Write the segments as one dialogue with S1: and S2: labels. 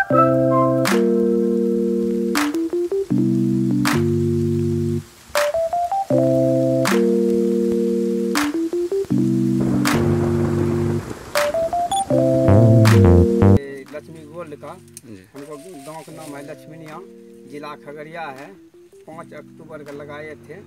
S1: Lakshmi gold का हमको गांव का नाम है लक्ष्मीनिया, जिला खगड़िया है। 5 अक्टूबर का लगाए थे।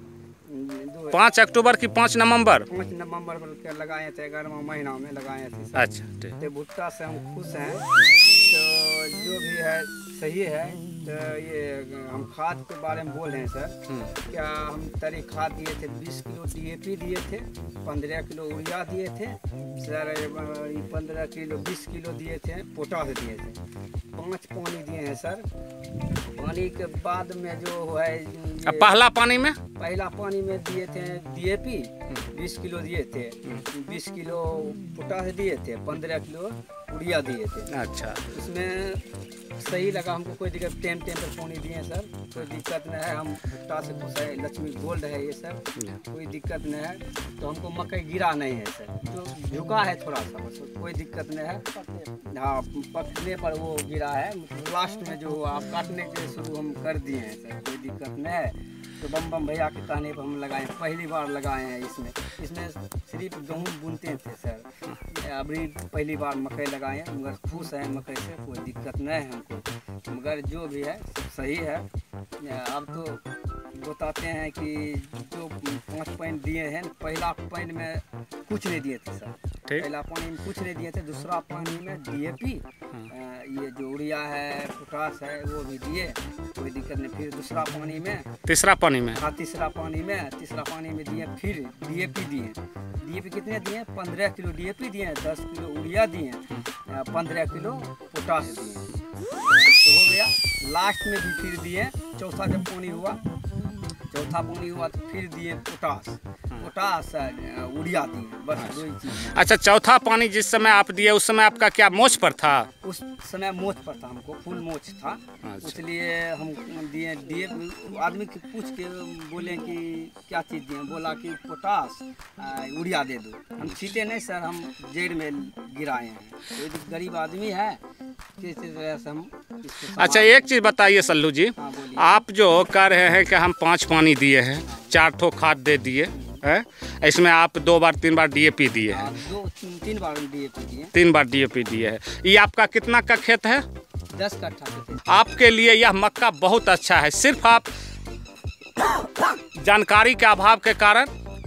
S2: 5 अक्टूबर की 5 नवंबर
S1: 5 नवंबर को लगाए थे, 11वां महीना में लगाए थे।
S2: अच्छा,
S1: तो भुट्टा से हम खुश हैं। तो जो भी है सही है। तो ये हम खाद के बारे में बोल रहे हैं सर। क्या हम तरी खाद दिए थे, 20 किलो DAP दिए थे, 15 किलो यूरिया दिए थे सर, 15 किलो 20 किलो दिए थे पोटास दिए थे, 5 पानी दिए हैं सर। पानी के बाद में जो है
S2: पहला पानी में
S1: दिए थे DAP 20 किलो दिए थे, 20 किलो पोटास दिए थे, 15 किलो यूरिया दिए थे।
S2: अच्छा,
S1: इसमें सही लगा हमको, कोई दिक्कत टाइम पर पानी दिए सर, कोई दिक्कत नहीं है। हम भुट्टा से खुश है, लक्ष्मी गोल्ड है ये सर, कोई दिक्कत नहीं है। तो हमको मकई गिरा नहीं है सर, जो झुका है थोड़ा सा, बस कोई दिक्कत नहीं है। हाँ, पकने पर वो गिरा है, लास्ट में जो आप काटने के शुरू हम कर दिए हैं सर, कोई दिक्कत नहीं है। तो बम बम भैया के कहने पर हम लगाए, पहली बार लगाए हैं। इसमें सिर्फ गेहूँ बुनते थे सर, अभी पहली बार मकई लगाए हैं, मगर खुश हैं मकई से, कोई दिक्कत नहीं है हमको। मगर जो भी है सही है। अब तो बताते हैं कि जो 5 पॉइंट दिए हैं, पहला पॉइंट में कुछ नहीं दिए थे सर, पहला पानी में कुछ नहीं दिए थे। दूसरा पानी में DAP, ये जो यूरिया है पोटास है वो भी दिए, कोई दिक्कत नहीं। फिर दूसरा पानी में,
S2: तीसरा पानी में,
S1: हाँ तीसरा पानी में दिए, फिर DAP दिए। DAP कितने दिए? 15 किलो DAP दिए, 10 किलो यूरिया दिए, 15 किलो पोटास दिए, तो हो गया। लास्ट में भी फिर दिए, चौथा जब पानी हुआ तो फिर दिए पोटास यूरिया दिए, बस 2 ही चीज़।
S2: अच्छा, चौथा पानी जिस समय आप दिए उस समय आपका क्या मोच पर था?
S1: उस समय मोच पर था, हमको फुल मोच था।
S2: अच्छा।
S1: इसलिए हम दिए। आदमी के पूछ के बोले कि क्या चीज़ दिए, बोला कि पोटास यूरिया दे दो। हम छीटे नहीं सर, हम जड़ में गिराए हैं। कोई गरीब आदमी है, किस तरह से हम।
S2: अच्छा, एक चीज़ बताइए सल्लू जी,
S1: हाँ,
S2: आप जो कह रहे हैं कि हम 5 पानी दिए हैं, 4 ठो खाद दे दिए है, इसमें आप 2 बार 3 बार DAP दिए हैं,
S1: 2-3 बार DAP दिए,
S2: 3 बार DAP दिए है। ये आपका कितना का खेत है?
S1: 10 कट्ठा खेत।
S2: आपके लिए यह मक्का बहुत अच्छा है। सिर्फ आप जानकारी के अभाव के कारण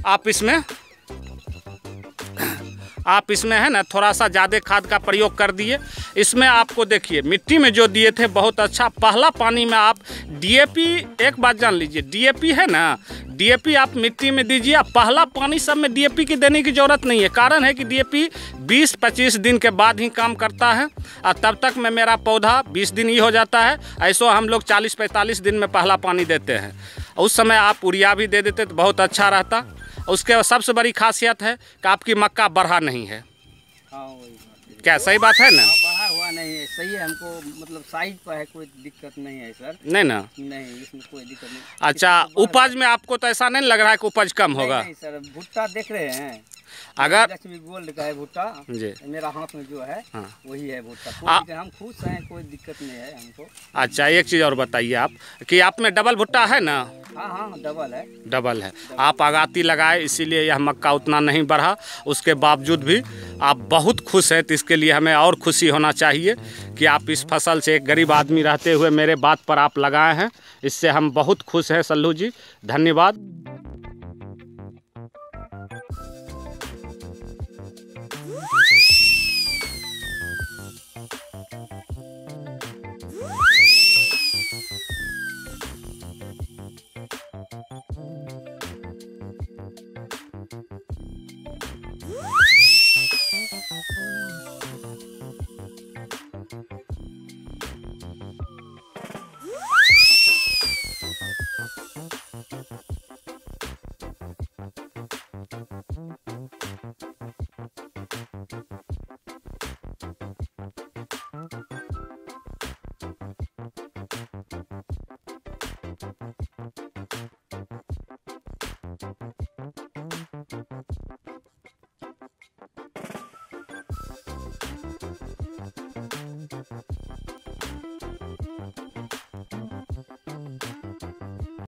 S2: आप इसमें है ना थोड़ा सा ज़्यादा खाद का प्रयोग कर दिए। इसमें आपको देखिए मिट्टी में जो दिए थे बहुत अच्छा। पहला पानी में आप DAP, एक बात जान लीजिए, DAP है ना, DAP आप मिट्टी में दीजिए। पहला पानी सब में DAP की देने की ज़रूरत नहीं है। कारण है कि DAP 20-25 दिन के बाद ही काम करता है, और तब तक में मेरा पौधा 20 दिन ही हो जाता है। ऐसा हम लोग 40-45 दिन में पहला पानी देते हैं। उस समय आप यूरिया भी दे देते तो बहुत अच्छा रहता। उसके सबसे बड़ी खासियत है कि आपकी मक्का बढ़ा नहीं है।
S1: हाँ,
S2: क्या सही बात है ना?
S1: बढ़ा हुआ नहीं है, सही है। हमको मतलब साइज पर है, कोई दिक्कत नहीं है सर।
S2: नहीं ना?
S1: नहीं, इसमें कोई दिक्कत नहीं।
S2: अच्छा, उपज में आपको तो ऐसा नहीं लग रहा है कि उपज कम होगा?
S1: नहीं सर, भुट्टा देख रहे हैं,
S2: अगर
S1: लक्ष्मी गोल्ड का है भुट्टा
S2: जी,
S1: मेरा हाथ में जो है,
S2: हाँ,
S1: वही है भुट्टा। हम खुश हैं, कोई दिक्कत नहीं है हमको।
S2: अच्छा, एक चीज़ और बताइए आप कि आप में डबल भुट्टा है ना?
S1: हाँ,
S2: डबल है। आप आगाती लगाए, इसीलिए यह मक्का उतना नहीं बढ़ा। उसके बावजूद भी आप बहुत खुश हैं, तो इसके लिए हमें और खुशी होना चाहिए कि आप इस फसल से, एक गरीब आदमी रहते हुए मेरे बात पर आप लगाए हैं। इससे हम बहुत खुश हैं सल्लू जी, धन्यवाद।